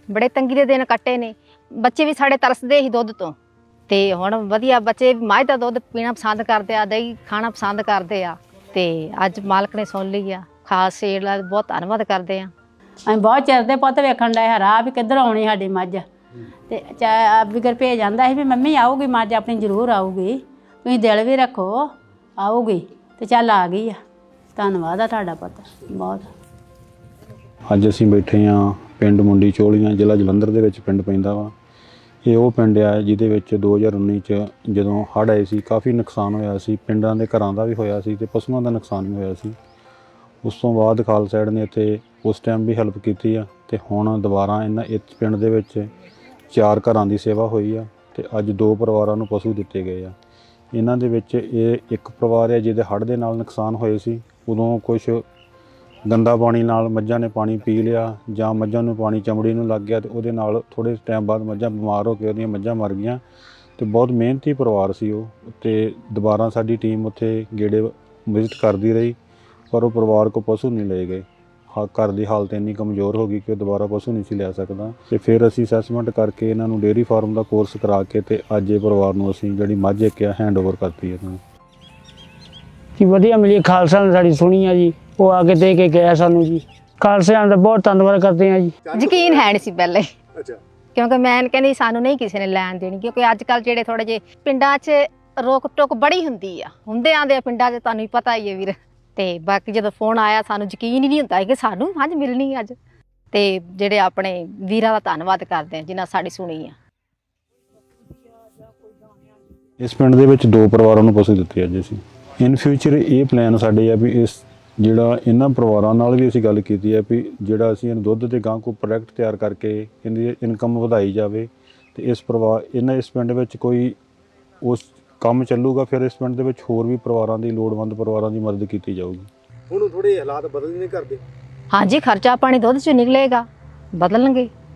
बड़े तंगी के दिन कट्टे ने। बच्चे भी साढ़े तरसते ही दुध तो ते हुण वधिया बच्चे मझ दा दुध पीना पसंद करते आ, दही खाना पसंद करते आ ते अज मालक ने सुन ली आ। खास शेर दा बहुत धन्नवाद करते हैं। ਅਸੀਂ बहुत ਚਿਰ ਦੇ ਪੁੱਤ ਵੇਖਣ ਡਏ ਹਰਾ ਵੀ ਕਿੱਧਰ ਆਉਣੀ ਸਾਡੀ ਮੱਝ ਤੇ ਵਿਗਰ ਭੇਜ ਜਾਂਦਾ ਸੀ ਵੀ ਮੰਮੀ ਆਊਗੀ ਮੱਝ ਆਪਣੀ ਜ਼ਰੂਰ ਆਊਗੀ, ਤੁਸੀਂ ਦਿਲ ਵੀ ਰੱਖੋ ਆਊਗੀ ਤੇ ਚੱਲ ਆ ਗਈ ਆ। ਧੰਨਵਾਦ ਆ ਤੁਹਾਡਾ ਪੁੱਤ ਬਹੁਤ। ਅੱਜ ਅਸੀਂ ਬੈਠੇ ਹਾਂ ਪਿੰਡ ਮੁੰਡੀ ਚੋਲੀਆਂ, ਜ਼ਿਲ੍ਹਾ ਜਲੰਧਰ ਦੇ ਵਿੱਚ ਪਿੰਡ ਪੈਂਦਾ ਵਾ। ਇਹ ਉਹ ਪਿੰਡ ਆ ਜਿਹਦੇ ਵਿੱਚ 2019 ਚ ਜਦੋਂ ਹੜ੍ਹ ਆਏ ਸੀ ਕਾਫੀ ਨੁਕਸਾਨ ਹੋਇਆ ਸੀ। ਪਿੰਡਾਂ ਦੇ ਘਰਾਂ ਦਾ ਵੀ ਹੋਇਆ ਸੀ ਤੇ ਪਸ਼ੂਆਂ ਦਾ ਨੁਕਸਾਨ ਵੀ ਹੋਇਆ ਸੀ। ਉਸ ਤੋਂ ਬਾਅਦ ਖਾਲਸਾ ਏਡ ਨੇ ਇੱਥੇ ਉਸ ਟਾਈਮ ਵੀ ਹੈਲਪ ਕੀਤੀ ਆ ਤੇ ਹੁਣ ਦੁਬਾਰਾ ਇਸ ਪਿੰਡ ਦੇ ਵਿੱਚ 4 ਘਰਾਂ ਦੀ ਸੇਵਾ ਹੋਈ ਆ ਤੇ ਅੱਜ 2 ਪਰਿਵਾਰਾਂ ਨੂੰ ਪਸ਼ੂ ਦਿੱਤੇ ਗਏ ਆ। ਇਹਨਾਂ ਦੇ ਵਿੱਚ ਇਹ ਇੱਕ ਪਰਿਵਾਰ ਹੈ ਜਿਹਦੇ ਹੜ੍ਹ ਦੇ ਨਾਲ ਨੁਕਸਾਨ ਹੋਏ ਸੀ। ਉਦੋਂ ਕੁਛ ਗੰਦਾ ਪਾਣੀ ਨਾਲ ਮੱਝਾਂ ਨੇ ਪਾਣੀ ਪੀ ਲਿਆ ਜਾਂ ਮੱਝਾਂ ਨੂੰ ਪਾਣੀ ਚਮੜੀ ਨੂੰ ਲੱਗ ਗਿਆ ਤੇ ਉਹਦੇ ਨਾਲ ਥੋੜ੍ਹੇ ਟਾਈਮ ਬਾਅਦ ਮੱਝਾਂ ਬਿਮਾਰ ਹੋ ਕੇ ਉਹਦੀਆਂ ਮੱਝਾਂ ਮਰ ਗਈਆਂ ਤੇ ਬਹੁਤ ਮਿਹਨਤੀ ਪਰਿਵਾਰ ਸੀ ਉਹ। ਤੇ ਦੁਬਾਰਾ ਸਾਡੀ ਟੀਮ ਉੱਥੇ ਗੇੜੇ ਵਿਜ਼ਿਟ ਕਰਦੀ ਰਹੀ ਪਰ ਉਹ ਪਰਿਵਾਰ ਕੋ ਪਸ਼ੂ ਨਹੀਂ ਲਏ ਗਏ। ਘਰ ਦੀ ਹਾਲਤ ਇੰਨੀ ਕਮਜ਼ੋਰ ਹੋ ਗਈ ਕਿ ਉਹ ਦੁਬਾਰਾ ਪਸ਼ੂ ਨਹੀਂ ਸੀ ਲਿਆ ਸਕਦਾ ਤੇ ਫਿਰ ਅਸੀਂ ਅਸੈਸਮੈਂਟ ਕਰਕੇ ਇਹਨਾਂ ਨੂੰ ਡੇਅਰੀ ਫਾਰਮ ਦਾ ਕੋਰਸ ਕਰਾ ਕੇ ਤੇ ਅੱਜ ਇਹ ਪਰਿਵਾਰ ਨੂੰ ਅਸੀਂ ਜਿਹੜੀ ਮੱਝ ਇੱਕ ਆ ਹੈਂਡਓਵਰ ਕਰਤੀ ਇਹਨਾਂ ਨੂੰ ਜੀ। ਵਧੀਆ ਮਿਲੀ, ਖਾਲਸਾ ਨੇ ਸਾਡੀ ਸੁਣੀ ਆ ਜੀ, ਉਹ ਆ ਕੇ ਦੇ ਕੇ ਗਿਆ ਸਾਨੂੰ ਜੀ। ਖਾਲਸਾ ਦਾ ਬਹੁਤ ਧੰਨਵਾਦ ਕਰਦੇ ਆ ਜੀ। ਯਕੀਨ ਹੈ नहीं सी पहले क्योंकि मैं कहती सानू नहीं किसी ने लैन देनी क्योंकि अजकल जेडे थोड़े जे पिंडां च रोक टोक बड़ी हुंदी आ हुंदे आंदे पिंडां च तुहानू पता ही है वीर। ते बाकी जो फोन आया सानू यकीन ही नहीं हुंदा कि सानू मझ मिलनी अज ते जेडे अपने वीरां दा धन्नवाद करदे जिन्हां साडी सुनी आ। इस पिंड दे विच 2 परिवारां नूं पशु दित्ते अज ਅਸੀਂ। इन फ्यूचर ये प्लान साडे आ भी इस ਜਿਹੜਾ ਇਹਨਾਂ ਪਰਿਵਾਰਾਂ ਨਾਲ ਵੀ ਅਸੀਂ ਗੱਲ ਕੀਤੀ ਹੈ ਵੀ ਜਿਹੜਾ ਅਸੀਂ ਇਹਨੂੰ ਦੁੱਧ ਦੇ ਗਾਂ ਕੋਈ ਪ੍ਰੋਡਕਟ ਤਿਆਰ ਕਰਕੇ ਇਹਦੀ ਇਨਕਮ ਵਧਾਈ ਜਾਵੇ ਤੇ ਇਸ ਪਿੰਡ ਵਿੱਚ ਕੋਈ ਉਸ ਕੰਮ ਚੱਲੂਗਾ। ਫਿਰ ਇਸ ਪਿੰਡ ਦੇ ਵਿੱਚ ਹੋਰ ਵੀ ਪਰਿਵਾਰਾਂ ਦੀ ਲੋੜਵੰਦ ਪਰਿਵਾਰਾਂ ਦੀ ਮਦਦ ਕੀਤੀ ਜਾਊਗੀ। ਹੁਣ ਥੋੜੇ ਹਾਲਾਤ ਬਦਲ ਨਹੀਂ ਕਰਦੇ। हाँ जी, खर्चा पानी दुध चो निकलेगा, बदलणगे।